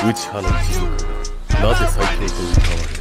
内派の一族がなぜ最強と謳われ